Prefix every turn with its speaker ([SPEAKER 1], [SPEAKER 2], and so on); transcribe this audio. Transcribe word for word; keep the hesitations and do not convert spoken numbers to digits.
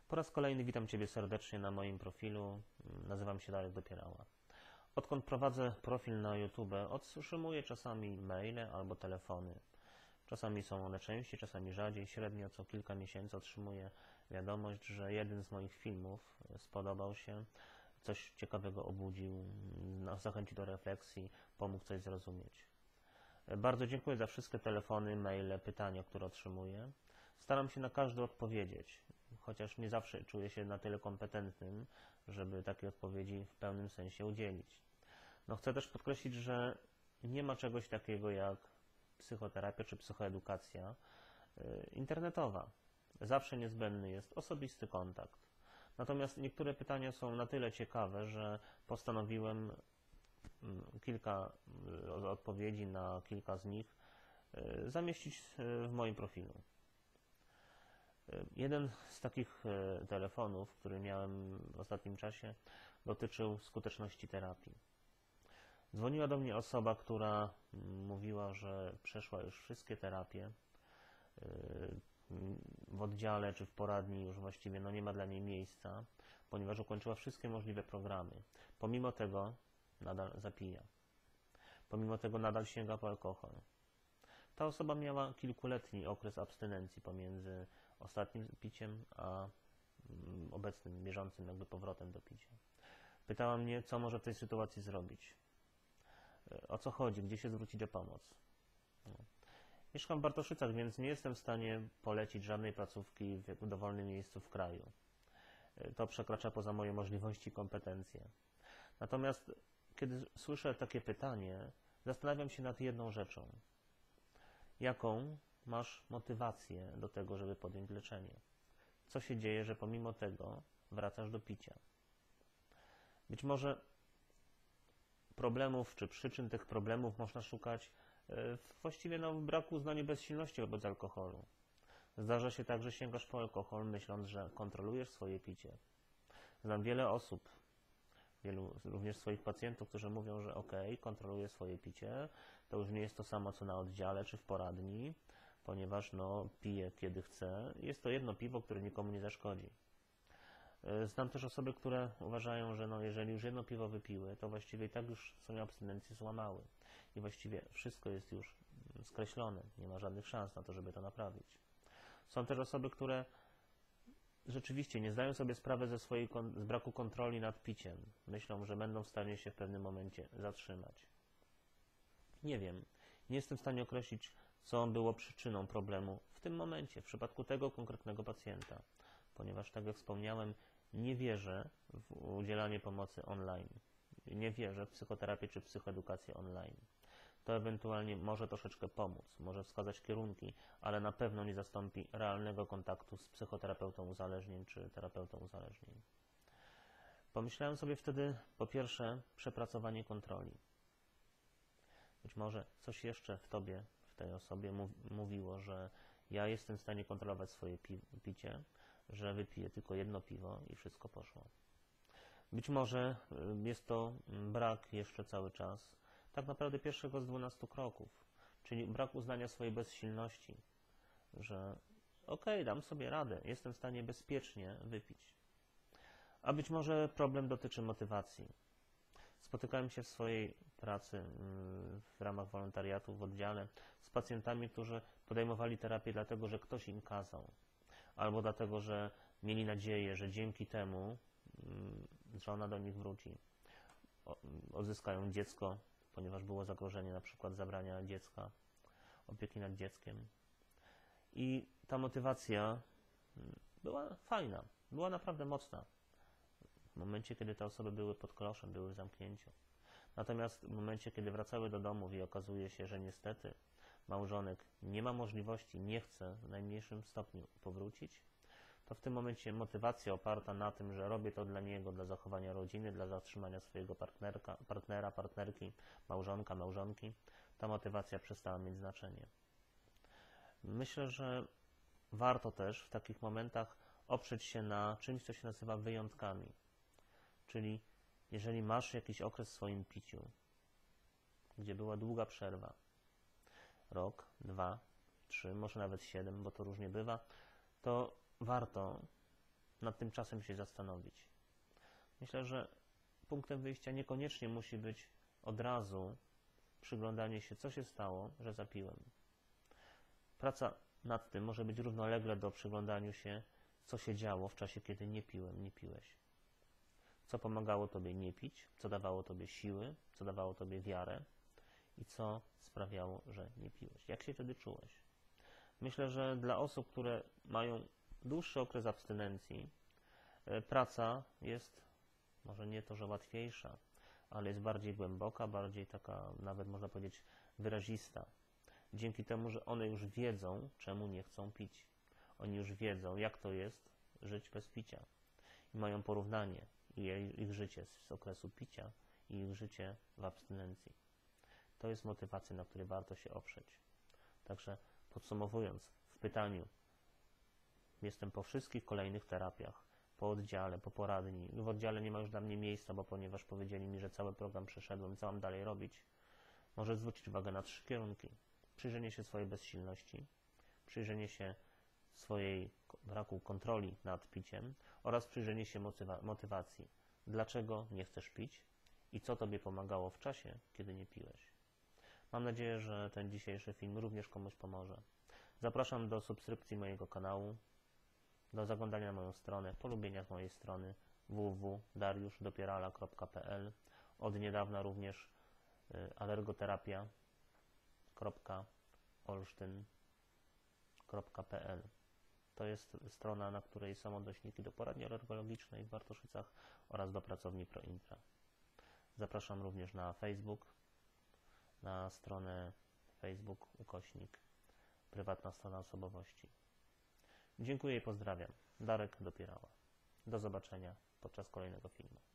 [SPEAKER 1] Po raz kolejny witam Ciebie serdecznie na moim profilu. Nazywam się Darek Dopierała. Odkąd prowadzę profil na YouTube, otrzymuję czasami maile albo telefony. Czasami są one częściej, czasami rzadziej. Średnio co kilka miesięcy otrzymuję wiadomość, że jeden z moich filmów spodobał się, coś ciekawego obudził, zachęcił do refleksji, pomógł coś zrozumieć. Bardzo dziękuję za wszystkie telefony, maile, pytania, które otrzymuję. Staram się na każde odpowiedzieć, chociaż nie zawsze czuję się na tyle kompetentnym, żeby takiej odpowiedzi w pełnym sensie udzielić. No, chcę też podkreślić, że nie ma czegoś takiego jak psychoterapia czy psychoedukacja internetowa. Zawsze niezbędny jest osobisty kontakt. Natomiast niektóre pytania są na tyle ciekawe, że postanowiłem kilka odpowiedzi na kilka z nich zamieścić w moim profilu. Jeden z takich telefonów, który miałem w ostatnim czasie, dotyczył skuteczności terapii. Dzwoniła do mnie osoba, która mówiła, że przeszła już wszystkie terapie. W oddziale czy w poradni już właściwie no nie ma dla niej miejsca, ponieważ ukończyła wszystkie możliwe programy. Pomimo tego nadal zapija. Pomimo tego nadal sięga po alkohol. Ta osoba miała kilkuletni okres abstynencji pomiędzy ostatnim piciem a obecnym, bieżącym jakby powrotem do picia. Pytała mnie, co może w tej sytuacji zrobić. O co chodzi, gdzie się zwrócić o pomoc. No. Mieszkam w Bartoszycach, więc nie jestem w stanie polecić żadnej placówki w dowolnym miejscu w kraju. To przekracza poza moje możliwości i kompetencje. Natomiast kiedy słyszę takie pytanie, zastanawiam się nad jedną rzeczą. Jaką masz motywację do tego, żeby podjąć leczenie? Co się dzieje, że pomimo tego wracasz do picia? Być może problemów czy przyczyn tych problemów można szukać właściwie no, w braku uznania bezsilności wobec alkoholu. Zdarza się tak, że sięgasz po alkohol, myśląc, że kontrolujesz swoje picie. Znam wiele osób, wielu również swoich pacjentów, którzy mówią, że ok, kontroluję swoje picie, to już nie jest to samo co na oddziale czy w poradni, ponieważ no, piję kiedy chcę. Jest to jedno piwo, które nikomu nie zaszkodzi. Znam też osoby, które uważają, że no, jeżeli już jedno piwo wypiły, to właściwie i tak już swoją abstynencję złamały. I właściwie wszystko jest już skreślone. Nie ma żadnych szans na to, żeby to naprawić. Są też osoby, które rzeczywiście nie zdają sobie sprawy ze swojej, z braku kontroli nad piciem. Myślą, że będą w stanie się w pewnym momencie zatrzymać. Nie wiem. Nie jestem w stanie określić, co było przyczyną problemu w tym momencie, w przypadku tego konkretnego pacjenta. Ponieważ, tak jak wspomniałem, nie wierzę w udzielanie pomocy online. Nie wierzę w psychoterapię czy psychoedukację online. To ewentualnie może troszeczkę pomóc, może wskazać kierunki, ale na pewno nie zastąpi realnego kontaktu z psychoterapeutą uzależnień czy terapeutą uzależnień. Pomyślałem sobie wtedy, po pierwsze, przepracowanie kontroli. Być może coś jeszcze w tobie, w tej osobie mówiło, że ja jestem w stanie kontrolować swoje pi picie, że wypiję tylko jedno piwo i wszystko poszło. Być może jest to brak jeszcze cały czas tak naprawdę pierwszego z dwunastu kroków, czyli brak uznania swojej bezsilności, że okej, okay, dam sobie radę, jestem w stanie bezpiecznie wypić. A być może problem dotyczy motywacji. Spotykałem się w swojej pracy w ramach wolontariatu w oddziale z pacjentami, którzy podejmowali terapię dlatego, że ktoś im kazał, albo dlatego, że mieli nadzieję, że dzięki temu żona do nich wróci, odzyskają dziecko, ponieważ było zagrożenie na przykład zabrania dziecka, opieki nad dzieckiem. I ta motywacja była fajna, była naprawdę mocna. W momencie, kiedy te osoby były pod kloszem, były w zamknięciu. Natomiast w momencie, kiedy wracały do domów i okazuje się, że niestety małżonek nie ma możliwości, nie chce w najmniejszym stopniu powrócić, to w tym momencie motywacja oparta na tym, że robię to dla niego, dla zachowania rodziny, dla zatrzymania swojego partnerka, partnera, partnerki, małżonka, małżonki, ta motywacja przestała mieć znaczenie. Myślę, że warto też w takich momentach oprzeć się na czymś, co się nazywa wyjątkami. Czyli jeżeli masz jakiś okres w swoim piciu, gdzie była długa przerwa, rok, dwa, trzy, może nawet siedem, bo to różnie bywa, to warto nad tym czasem się zastanowić. Myślę, że punktem wyjścia niekoniecznie musi być od razu przyglądanie się, co się stało, że zapiłem. Praca nad tym może być równolegle do przyglądaniu się, co się działo w czasie, kiedy nie piłem, nie piłeś. Co pomagało Tobie nie pić, co dawało Tobie siły, co dawało Tobie wiarę i co sprawiało, że nie piłeś. Jak się wtedy czułeś? Myślę, że dla osób, które mają dłuższy okres abstynencji, praca jest może nie to, że łatwiejsza, ale jest bardziej głęboka, bardziej taka, nawet można powiedzieć, wyrazista. Dzięki temu, że one już wiedzą, czemu nie chcą pić. Oni już wiedzą, jak to jest żyć bez picia. I mają porównanie i ich życie z okresu picia i ich życie w abstynencji. To jest motywacja, na której warto się oprzeć. Także podsumowując, w pytaniu, jestem po wszystkich kolejnych terapiach, po oddziale, po poradni. W oddziale nie ma już dla mnie miejsca, bo ponieważ powiedzieli mi, że cały program przeszedłem, co mam dalej robić, może zwrócić uwagę na trzy kierunki. Przyjrzenie się swojej bezsilności, przyjrzenie się swojej braku kontroli nad piciem oraz przyjrzenie się motywa- motywacji. Dlaczego nie chcesz pić i co Tobie pomagało w czasie, kiedy nie piłeś. Mam nadzieję, że ten dzisiejszy film również komuś pomoże. Zapraszam do subskrypcji mojego kanału, do zaglądania na moją stronę, polubienia z mojej strony w w w kropka dariusz dopierala kropka p l. Od niedawna również y, alergoterapia kropka olsztyn kropka p l. To jest strona, na której są odnośniki do poradni alergologicznej w Bartoszycach oraz do pracowni ProIntra. Zapraszam również na Facebook, na stronę Facebook ukośnik prywatna strona osobowości. Dziękuję i pozdrawiam. Darek Dopierała. Do zobaczenia podczas kolejnego filmu.